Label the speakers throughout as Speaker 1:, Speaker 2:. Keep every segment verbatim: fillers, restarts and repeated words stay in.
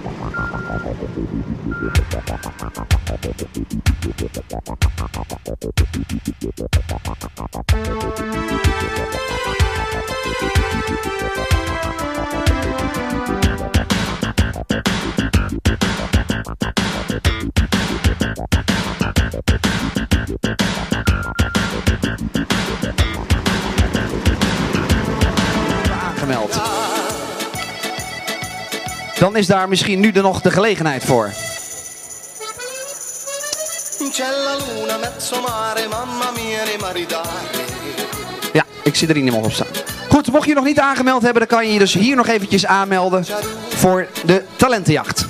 Speaker 1: Aangemeld. Dan is daar misschien nu de nog de gelegenheid voor. Ja, ik zie er niet meer op staan. Goed, mocht je nog niet aangemeld hebben, dan kan je je dus hier nog eventjes aanmelden voor de talentenjacht.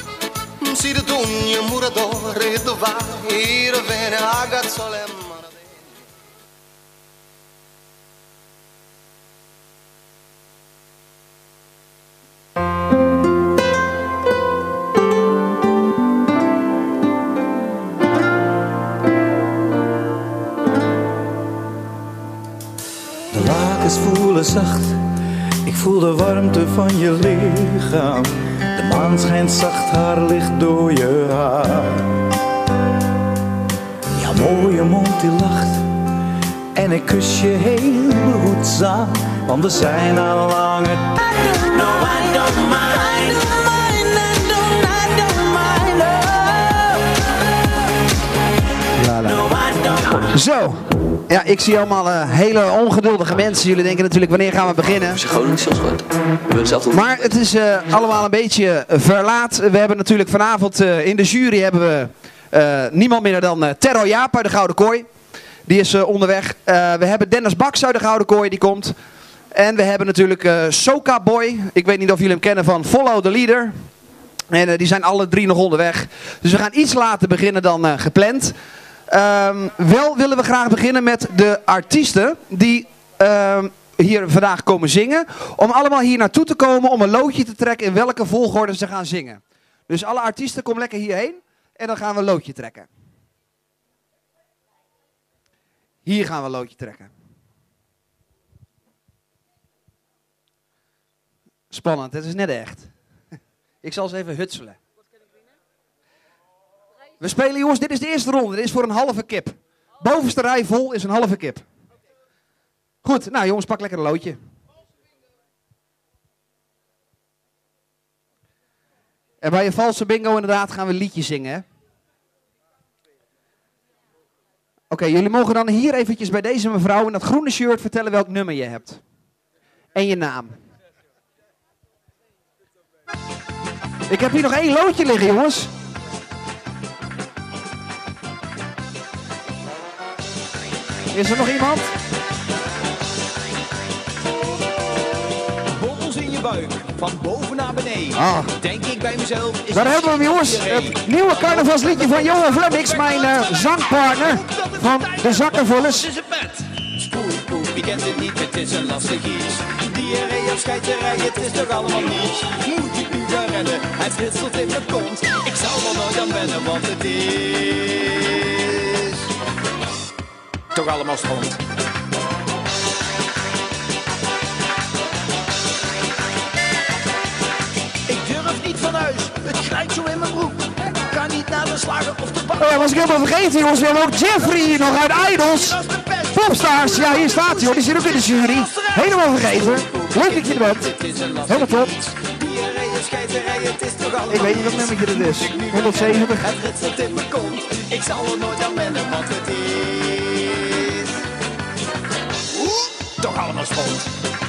Speaker 2: Voelen zacht, ik voel de warmte van je lichaam. De maan schijnt zacht, haar licht door je haar. Jouw mooie mond die lacht en ik kus je heel behoedzaam, want we zijn al lang het. No, I don't mind, I don't mind, I don't, I don't mind, oh.
Speaker 1: La, la. No, I don't mind. Zo. Ja, ik zie allemaal uh, hele ongeduldige mensen. Jullie denken natuurlijk, wanneer gaan we beginnen?
Speaker 3: Het is gewoon niet zo goed.
Speaker 1: Maar het is uh, allemaal een beetje verlaat. We hebben natuurlijk vanavond uh, in de jury hebben we uh, niemand minder dan uh, Terro Jaap uit de Gouden Kooi. Die is uh, onderweg. Uh, we hebben Dennis Baks uit de Gouden Kooi, die komt. En we hebben natuurlijk uh, Soca Boy. Ik weet niet of jullie hem kennen van Follow the Leader. En uh, die zijn alle drie nog onderweg. Dus we gaan iets later beginnen dan uh, gepland. Um, wel willen we graag beginnen met de artiesten die um, hier vandaag komen zingen. Om allemaal hier naartoe te komen om een loodje te trekken in welke volgorde ze gaan zingen. Dus alle artiesten komen lekker hierheen en dan gaan we een loodje trekken. Hier gaan we een loodje trekken. Spannend, het is net echt. Ik zal eens even hutselen. We spelen, jongens, dit is de eerste ronde. Dit is voor een halve kip. Bovenste rij vol is een halve kip. Goed, nou jongens, pak lekker een loodje. En bij je valse bingo inderdaad gaan we een liedje zingen, hè? Oké, okay, jullie mogen dan hier eventjes bij deze mevrouw in dat groene shirt vertellen welk nummer je hebt. En je naam. Ik heb hier nog één loodje liggen, jongens. Is er nog iemand?
Speaker 4: Borrels in je buik, van boven naar beneden.
Speaker 1: Ah.
Speaker 4: Denk ik bij mezelf. Is
Speaker 1: Daar hebben we hem, jongens. Het nieuwe carnavalsliedje van Johan Flemmix, mijn uh, zangpartner van de Zakkenvullers.
Speaker 4: Het is een pet. Spoed, wie kent het niet, het is een lastig iets. Diarree of scheiterij, het is toch allemaal niets. Moet ik nu gaan rennen, hij fritselt in mijn kont. Ik zal wel nooit aan wennen, want het is toch allemaal stront. Ik durf niet van huis, het glijdt zo in mijn broek. Kan niet naar de slager of de bak.
Speaker 1: Oh ja, was ik helemaal vergeten, jongens. We hebben ook Jeffrey hier nog uit Idols. Popstars, ja, hier staat hij, hoor. Die zit ook in de jury. Helemaal vergeten. Leuk dat je er bent. Helemaal top. Ik weet niet wat nummertje dit is. honderdzeventig.
Speaker 4: Het ritselt in mijn kont. Ik zal er nooit aan wennen, want het is toch allemaal spannend.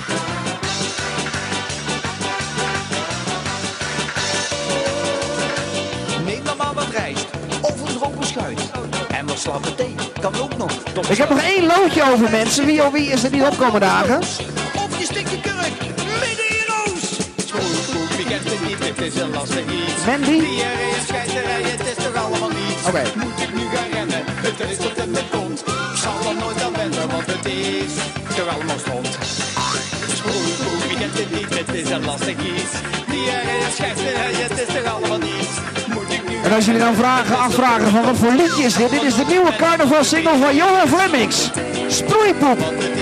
Speaker 4: Neem dan maar wat rijst of een droge schuit. En wat slappe thee kan ook nog.
Speaker 1: Ik heb nog één loodje over, mensen. Wie of wie is er niet opkomen dagen?
Speaker 4: Of je stikt de kurk midden in je roos. Spoed, wie kent het niet, het is een lastig iets.
Speaker 1: Mandy?
Speaker 4: Diarree en scheiterij, het is toch allemaal niets.
Speaker 1: Oké. Okay.
Speaker 4: Moet ik nu gaan rennen, het is tot in mijn kont. Ik zal er nooit aan wennen, want het is toch allemaal stond. Spoed, wie kent het niet, het is een lastig iets. Diarree en scheiterij, het is toch allemaal niets. Moet ik nu
Speaker 1: En als jullie dan vragen, afvragen van wat voor liedje is dit? Dit is de nieuwe carnavalsingle van Johan Flemmix. Sproeipoep.
Speaker 4: want het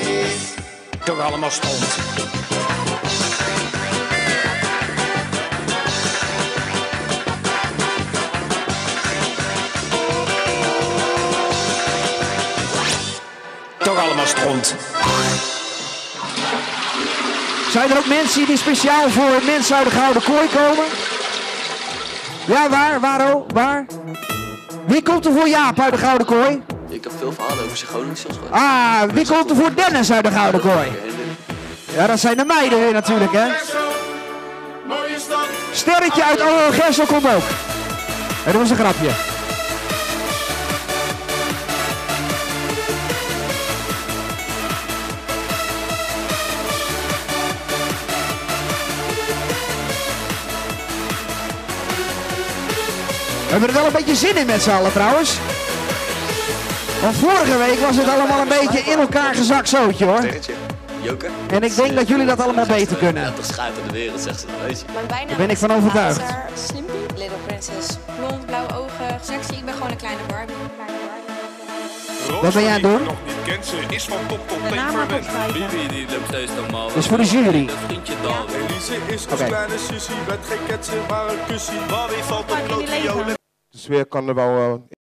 Speaker 4: is toch allemaal stond.
Speaker 5: stront.
Speaker 1: Zijn er ook mensen die speciaal voor mensen uit de Gouden Kooi komen? Ja, waar? Waar, oh? Waar? Wie komt er voor Jaap uit de Gouden Kooi?
Speaker 3: Ik heb veel verhalen over zijn Gronings zelfs gehoord.
Speaker 1: Ah, wie komt er voor Dennis uit de Gouden Kooi? Ja, dat zijn de meiden weer natuurlijk, hè? Sterretje uit Allo Gersel komt ook. En dat was een grapje. We hebben er wel een beetje zin in met z'n allen trouwens. Want vorige week was het allemaal een beetje in elkaar gezakt zootje hoor.
Speaker 3: Joker.
Speaker 1: En ik denk dat jullie dat allemaal beter kunnen.
Speaker 3: Ja, toch schuit in de wereld, zegt ze. Weet je.
Speaker 6: Mijn bijnaam
Speaker 1: Daar ben ik
Speaker 6: is
Speaker 1: van overtuigd.
Speaker 6: Hazer, Slimpy, Little Princess. Blond, blauwe ogen, sexy. Ik ben gewoon een kleine Barbie. Kleine Barbie.
Speaker 1: Wat ben jij aan het doen?
Speaker 7: Nog niet kent, ze is van top tot
Speaker 6: De
Speaker 7: teen
Speaker 6: naam
Speaker 7: verwend.
Speaker 6: opschrijven.
Speaker 8: Die loopt steeds normaal.
Speaker 1: Dat is voor de jury.
Speaker 8: Dat vriendje dan.
Speaker 7: Elise is ons
Speaker 1: Oké.
Speaker 7: kleine sussie, met geen ketsen, maar een kussie. Barbie valt op
Speaker 6: Vaak in die
Speaker 7: blote
Speaker 6: leven.
Speaker 7: jolen.
Speaker 9: De sfeer kan er wel uh,